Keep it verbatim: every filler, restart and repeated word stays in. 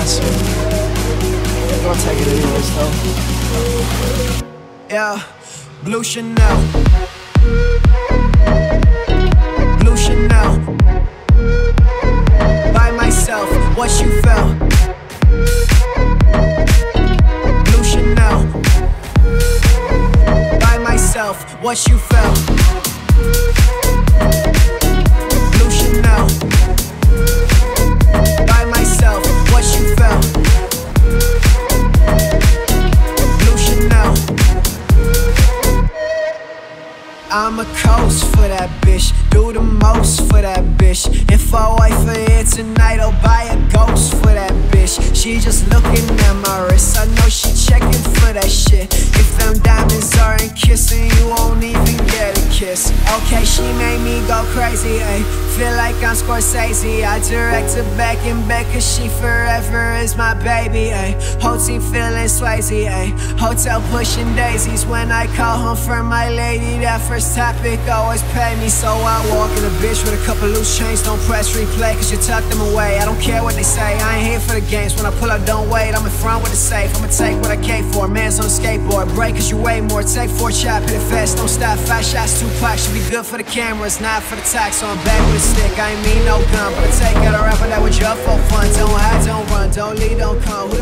has to. You're gonna take it anyways, though. Yeah, Blue Chanel. Blue Chanel. By myself, what you felt. Blue Chanel. By myself, what you felt. Blue Chanel. By myself, what you felt. Blue Chanel. I'ma coast for that bitch, do the most for that bitch. If I wait for it tonight, I'll buy a ghost for that bitch. She just looking at my wrist, I know she checking for that shit. If them diamonds aren't kissing, you won't even get a kiss. Okay, she made me go crazy, ayy. Feel like I'm Scorsese, I direct her back and back, cause she forever is my baby, ayy. Whole team feeling Swayze, ayy. Hotel pushing daisies when I call home for my lady. That first topic always pay me, so I walk in a bitch with a couple loose chains. Don't press replay, cause you tuck them away. I don't care what they say, I ain't here for the games. When I pull up, don't wait, I'm in front with the safe. I'ma take what I came for, man's on a skateboard. Break cause you weigh more, take four chop, hit it fast, don't stop. Five shots, two packs, should be good for the cameras, not for the tax. So I'm back with a stick, I ain't mean no gun, but I take out a rapper that was just for fun. Don't hide, don't run, don't lead, don't come. Who